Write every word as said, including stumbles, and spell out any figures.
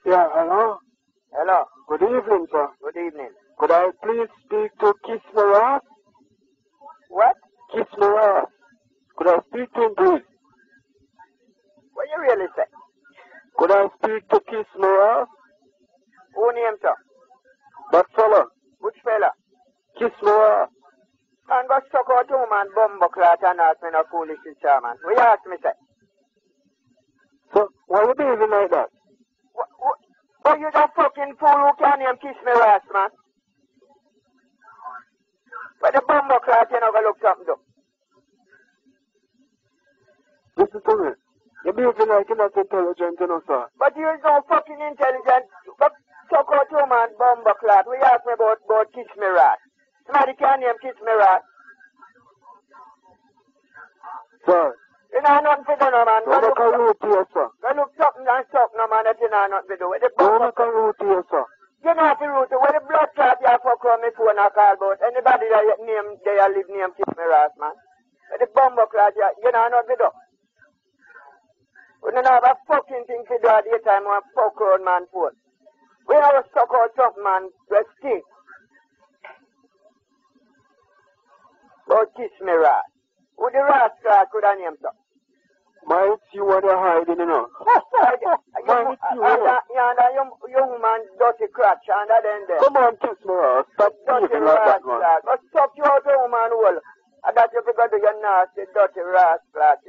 Yeah, hello? Hello. Good evening, sir. Good evening. Could I please speak to Kiss Moras? What? Kiss Moras. Could I speak to him, please? What you really say? Could I speak to Kiss Moras? Who name, sir? That fella. Which fella? Kiss Moras. Man, go suck out two man bumbo clot and ask me no foolish sir, man. What you ask me, say? So, why you behaving like that? What, what, oh, you the fucking fool who can't name Kiss me ass, man. But the bumbo clot, you know, go look something, though. Listen to me. You're behaving like you're not intelligent, you know, sir. But you is no fucking intelligent. But suck out two man bumbo clot. We ask me about, about Kiss me rat. Somebody can't name Kiss me rat. Sir. You know nothing to do, no, man. Don't make a root here, sir. Go look something and suck, no, man, that you know nothing to do. With the Don't make a root here, sir. You know the root. Where the blood clot you have fuck on me phone I call about. Anybody that you name, they are live name Kiss me rat, man. Where the bumbo clot you, you know nothing to do. We don't have a fucking thing to do at the time when fuck around man phone. We have to suck out something, man, that stink. Oh, Kiss me rat. Who the rascal could have named, sir? Man, it's you what you're hiding, you know. Man, it's you, you know. And that young, young man, dirty crotch, and that then there. Come on, Kiss Moras. Stop behaving like that, man. But suck you out, woman, hole. And that you forgot to your nasty, dirty rascal.